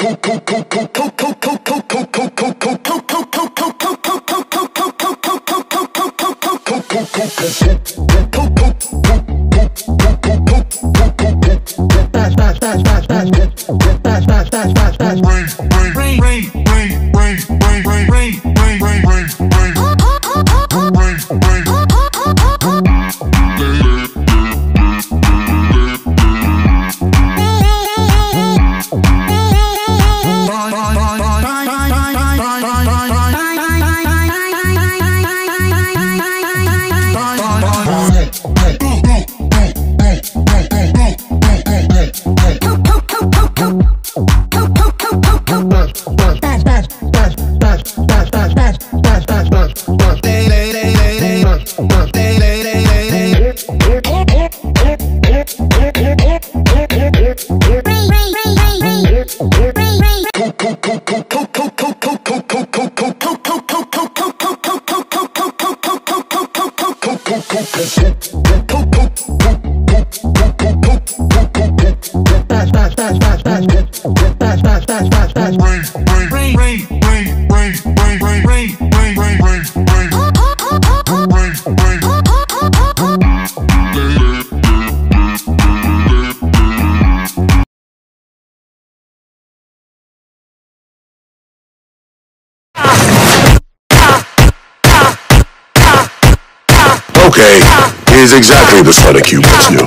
Okay, here's exactly the sort of Cupid's do.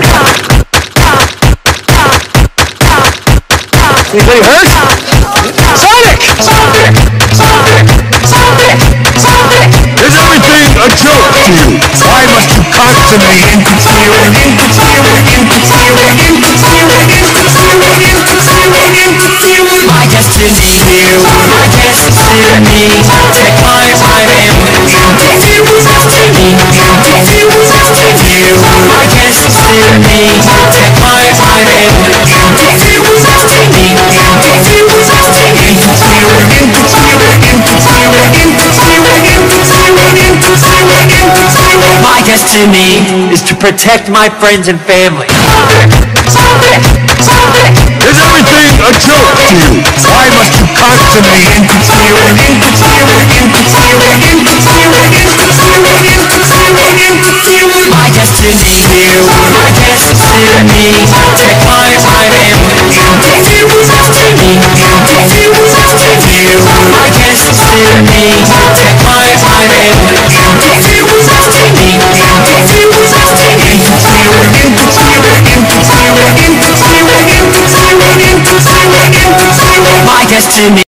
Anybody hurt? Sonic! Sonic! Sonic! Sonic! Sonic! Is everything a joke to you? Why must you constantly interfere? My destiny, my destiny, take my time and destiny, my destiny, take my time and my destiny is to protect my friends and family. Is everything a joke to you? Why must you constantly interfere? My destiny, take my time and my destiny, take my time and my destiny.